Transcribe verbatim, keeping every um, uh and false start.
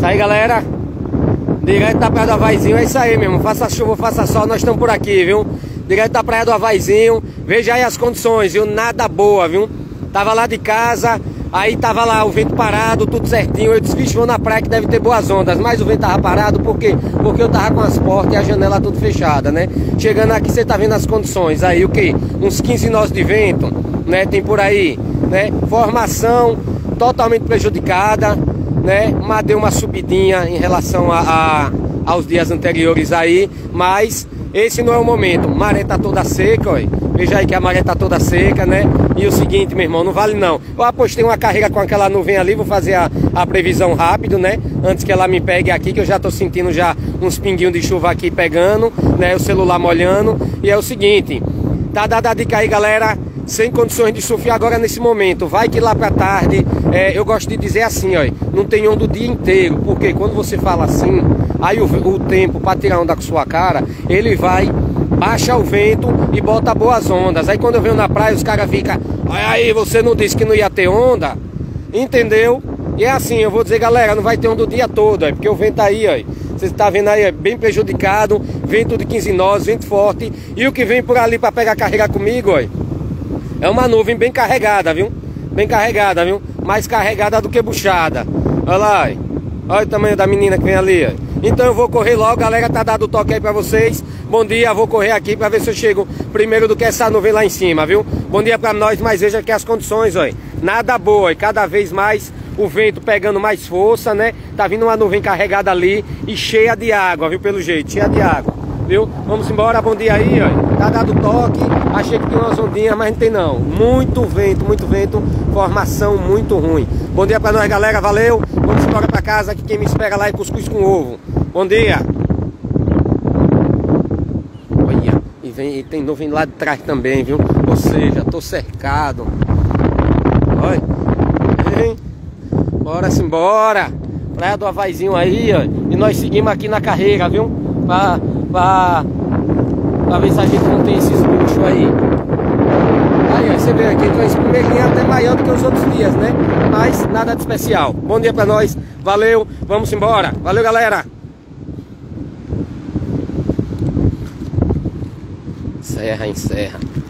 aí, galera, direto da Praia do Havaizinho. É isso aí mesmo, faça chuva, faça sol, nós estamos por aqui, viu? Direto da Praia do Havaizinho. Veja aí as condições, viu? Nada boa, viu? Tava lá de casa, aí tava lá o vento parado, tudo certinho. Eu disse, vixe, vou na praia que deve ter boas ondas. Mas o vento tava parado, por quê? Porque eu tava com as portas e a janela tudo fechada, né? Chegando aqui, você tá vendo as condições. Aí o que? Uns quinze nós de vento, né? Tem por aí, né? Formação totalmente prejudicada, né? Mas deu uma subidinha em relação a, a, aos dias anteriores aí. Mas esse não é o momento. Maré tá toda seca, ó. Veja aí que a maré tá toda seca, né? E o seguinte, meu irmão, não vale não. Eu apostei uma carreira com aquela nuvem ali, vou fazer a, a previsão rápido, né? Antes que ela me pegue aqui, que eu já tô sentindo já uns pinguinhos de chuva aqui pegando, né? O celular molhando. E é o seguinte, tá dada a dica aí, galera, sem condições de surfar agora nesse momento. Vai que lá pra tarde, é, eu gosto de dizer assim, ó, não tem onda o dia inteiro, porque quando você fala assim, aí o, o tempo pra tirar onda com sua cara, ele vai... baixa o vento e bota boas ondas. Aí quando eu venho na praia, os caras ficam, aí você não disse que não ia ter onda? Entendeu? E é assim, eu vou dizer, galera, não vai ter onda o dia todo, ó, porque o vento aí, ó, você está vendo aí, é bem prejudicado, vento de quinze nós, vento forte. E o que vem por ali para pegar carregar comigo, ó, é uma nuvem bem carregada, viu? Bem carregada, viu? Mais carregada do que buchada. Olha lá, ó. Olha o tamanho da menina que vem ali, ó. Então eu vou correr logo, galera, tá dado o toque aí pra vocês. Bom dia, vou correr aqui pra ver se eu chego primeiro do que essa nuvem lá em cima, viu? Bom dia pra nós, mas veja que as condições, ó, nada boa, e cada vez mais o vento pegando mais força, né? Tá vindo uma nuvem carregada ali e cheia de água, viu? Pelo jeito, cheia de água, viu? Vamos embora, bom dia aí, ó. Tá dado o toque, achei que tinha umas ondinhas, mas não tem não. Muito vento, muito vento, formação muito ruim. Bom dia pra nós, galera, valeu. Vamos embora pra casa, que quem me espera lá é cuscuz com ovo. Bom dia. Olha, e, vem, e tem nuvem lá de trás também, viu? Ou seja, tô cercado. Olha, vem. Bora simbora. Praia do Havaizinho aí, ó. E nós seguimos aqui na carreira, viu? Pra, pra, pra ver se a gente não tem esses bichos aí. Aí, ó, você vê aqui, então esse primeirinho é até maior do que os outros dias, né? Mas nada de especial. Bom dia pra nós. Valeu, vamos embora. Valeu, galera. Serra em serra.